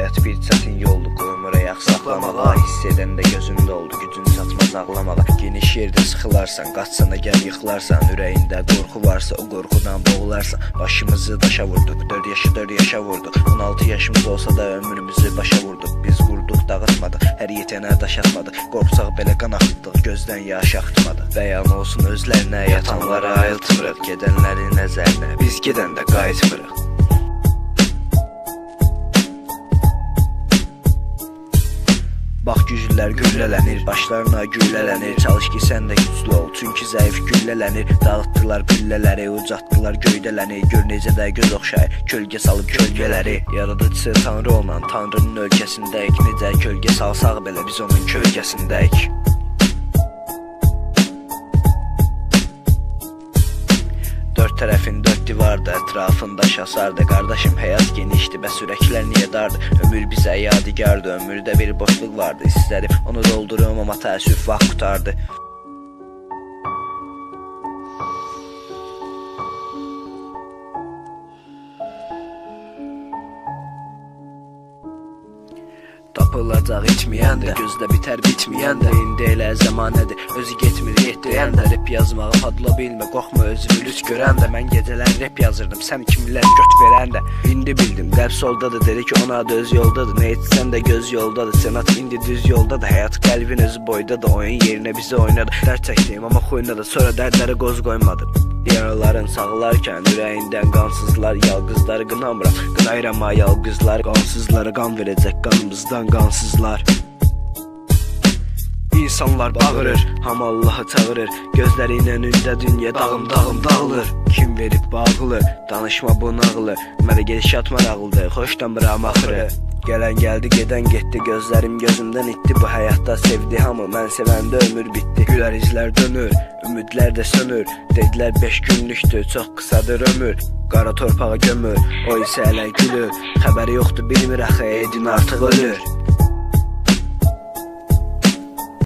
həyat bir çətin yoldur, qoymur ayaq saxlamağa. Hiss edəndə gözümdə oldu, gücün çatmaz ağlamağa. Geniş yerdə sıxılarsan, qaçsana gəl yıxılarsan. Ürəyində qorxu varsa, o qorxudan boğularsan. Başımızı daşa vurduq, 4 yaşa vurduq. 16 yaşımız olsa da ömrümüzü başa vurduq. Biz qurduq, dağıtmadıq, hər yetənə daş atmadıq. Qorxsaq belə qan axıtdıq, gözdən yaş axıtmadıq. Bəyan olsun özlərinə, yatanlara ayıltmırıq. Gedənlərin nəzərinə, biz gedəndə qayıtmırıq. Bax güclülər güllələnir, başlarına güllələnir. Çalış ki sən də güclü ol, çünki zəif güllələnir. Dağıtdılar pillələri, ucatdılar göydələni. Gör necə də göz oxşayır, kölgə salıb kölgələri. Yaradıcısı Tanrı olan Tanrının ölkəsindəyik. Necə kölgə salsaq belə biz onun kölgəsindəyik. Dörd tərəfin dörd divarda, ətrafında şasardı. Qardaşım həyat genişdi, bəs ürəklər niyə dardı? Ömür bizə yadigardı, ömürdə bir boşluq vardı. İstədim onu doldurum, amma təəssüf vaxt qutardı. Tapılacaq içməyəndə, gözdə bitər bitməyəndə. İndi elə zəmanədir, özü getmir yetləyəndə. Rap yazmağı padla bilmə, qorxma özümü lüt görəndə. Mən gecələr rap yazırdım, sən kimlər göt verəndə. İndi bildim, qəlb soldadır, dedi ki ona da öz yoldadır. Nə etsən də göz yoldadır, sənat indi düz yoldadır. Həyat qəlbin özü boydadır, oyun yerinə bizi oynadı. Dərd çəkdim, amma xoynadı, sonra dərdlərə qoz qoymadım. Yaraların sağlarkən ürəyindən qansızlar. Yalqızları qınamıram, qınayırama yalqızlar. Qansızlara qan verəcək qanımızdan qansızlar. İnsanlar bağırır, ham Allahı çağırır. Gözləri ilə ündə dünya dağım dağılır. Kim verib bağlı, danışma bu nağılı. Mənə gedişat maraqlıdır, xoşlamıram axırı. Gələn gəldi, gedən getdi, gözlərim gözümdən itdi. Bu həyatda sevdi hamı, mən sevəndə ömür bitdi. Gülər izlər dönür, ümidlər də sönür. Dedilər 5 günlükdür, çox qısadır ömür. Qara torpağa gömür, o isə hələ gülür. Xəbəri yoxdur, bilmir axı, edin artıq ölür.